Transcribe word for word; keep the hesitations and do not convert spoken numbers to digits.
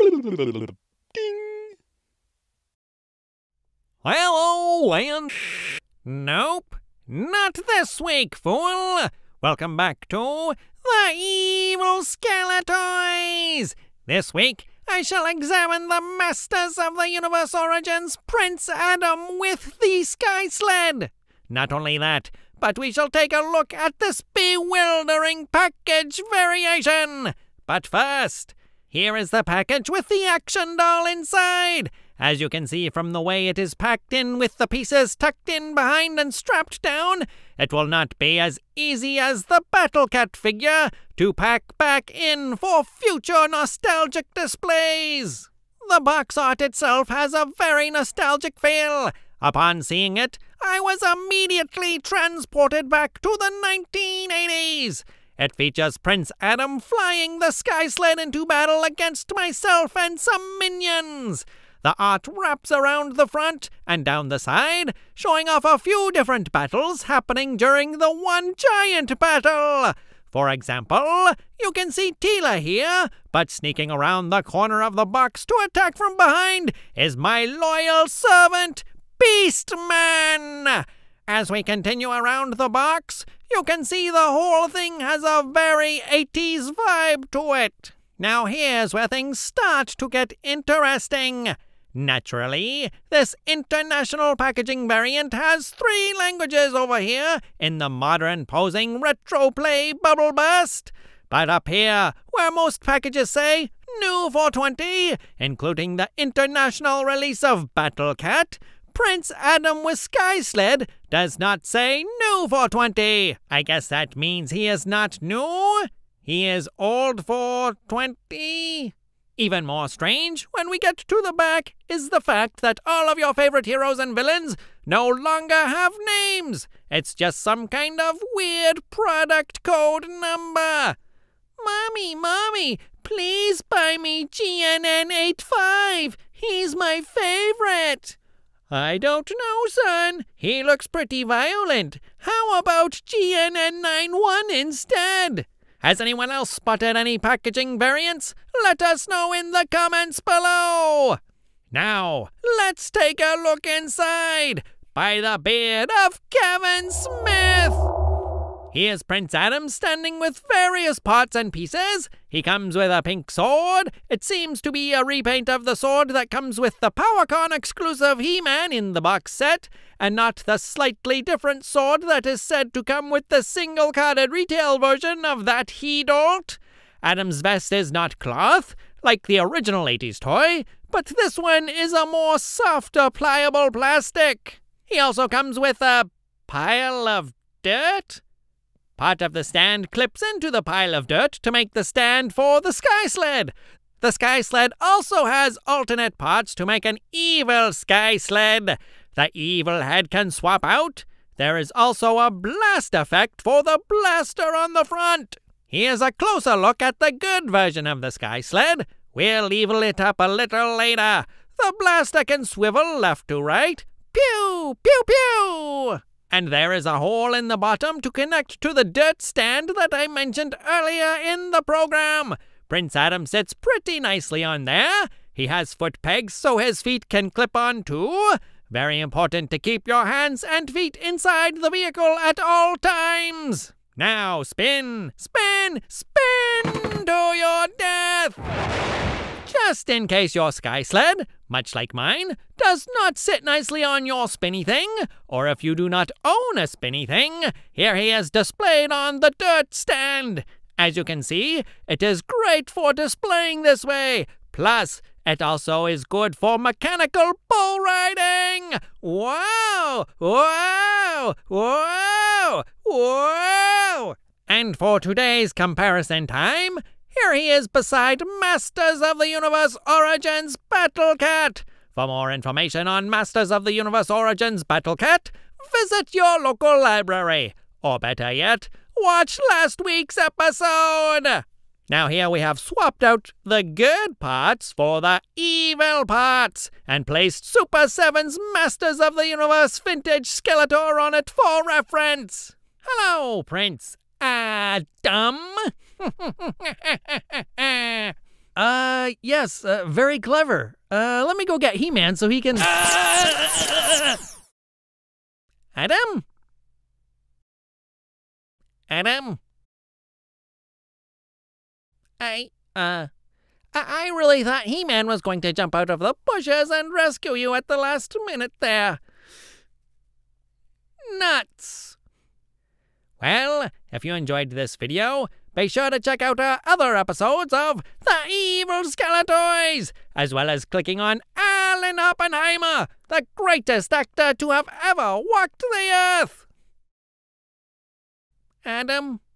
Ding. Hello, and... Nope, not this week, fool. Welcome back to the EVIL Skeletoys. This week, I shall examine the Masters of the Universe Origins Prince Adam with the Sky Sled. Not only that, but we shall take a look at this bewildering package variation. But first, here is the package with the action doll inside. As you can see from the way it is packed in with the pieces tucked in behind and strapped down, it will not be as easy as the Battle Cat figure to pack back in for future nostalgic displays. The box art itself has a very nostalgic feel. Upon seeing it, I was immediately transported back to the nineteen eighties. It features Prince Adam flying the Sky Sled into battle against myself and some minions. The art wraps around the front and down the side, showing off a few different battles happening during the one giant battle. For example, you can see Tila here, but sneaking around the corner of the box to attack from behind is my loyal servant, Beastman. As we continue around the box, you can see the whole thing has a very eighties vibe to it. Now here's where things start to get interesting. Naturally, this international packaging variant has three languages over here in the modern posing retro play bubble burst. But up here, where most packages say new for twenty, including the international release of Battle Cat, Prince Adam with Sky Sled does not say new for twenty. I guess that means he is not new. He is old for twenty. Even more strange, when we get to the back, is the fact that all of your favorite heroes and villains no longer have names. It's just some kind of weird product code number. Mommy, Mommy, please buy me G N N eighty-five. He's my favorite. I don't know, son. He looks pretty violent. How about G N N ninety-one instead? Has anyone else spotted any packaging variants? Let us know in the comments below. Now, let's take a look inside. By the beard of Kevin Smith. Here's Prince Adam standing with various parts and pieces. He comes with a pink sword. It seems to be a repaint of the sword that comes with the PowerCon exclusive He-Man in the box set, and not the slightly different sword that is said to come with the single-carded retail version of that He-Dolt. Adam's vest is not cloth, like the original eighties toy, but this one is a more softer, pliable plastic. He also comes with a pile of dirt. Part of the stand clips into the pile of dirt to make the stand for the Sky Sled. The Sky Sled also has alternate parts to make an EVIL Sky Sled. The EVIL head can swap out. There is also a blast effect for the blaster on the front. Here's a closer look at the good version of the Sky Sled. We'll level it up a little later. The blaster can swivel left to right. Pew! Pew! Pew! And there is a hole in the bottom to connect to the dirt stand that I mentioned earlier in the program. Prince Adam sits pretty nicely on there. He has foot pegs so his feet can clip on too. Very important to keep your hands and feet inside the vehicle at all times. Now spin, spin, spin to your death. Just in case your Sky Sled, much like mine, does not sit nicely on your spinny thing, or if you do not own a spinny thing, here he is displayed on the dirt stand. As you can see, it is great for displaying this way. Plus, it also is good for mechanical bull riding. Wow! Wow! Wow! Wow! And for today's comparison time, here he is beside Masters of the Universe Origins Battle Cat. For more information on Masters of the Universe Origins Battle Cat, visit your local library. Or better yet, watch last week's episode. Now here we have swapped out the good parts for the evil parts and placed Super seven's Masters of the Universe Vintage Skeletor on it for reference. Hello, Prince Adam. Uh, yes, uh, very clever. Uh, let me go get He-Man so he can... Adam? Adam? I, uh, I, I really thought He-Man was going to jump out of the bushes and rescue you at the last minute there. Nuts! Well, if you enjoyed this video, be sure to check out our other episodes of The Evil Skeletoys, as well as clicking on Alan Oppenheimer, the greatest actor to have ever walked the earth. Adam?